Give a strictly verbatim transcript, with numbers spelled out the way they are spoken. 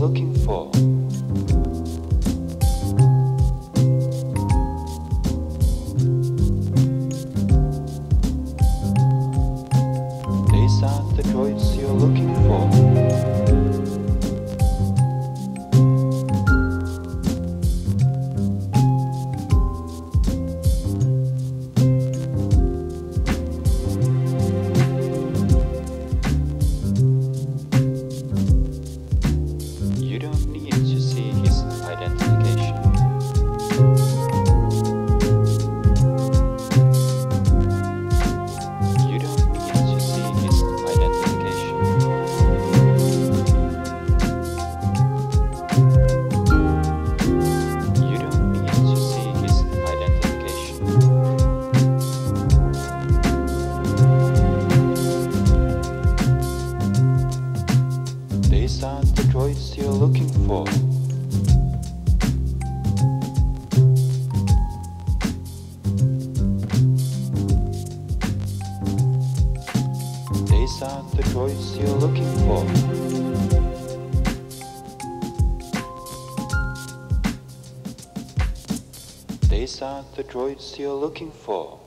looking for. These are the droids you're looking for. You don't need to see his identification. You don't need to see his identification. You don't need to see his identification. These are the droids you're looking for. These are the droids you're looking for. These are the droids you're looking for.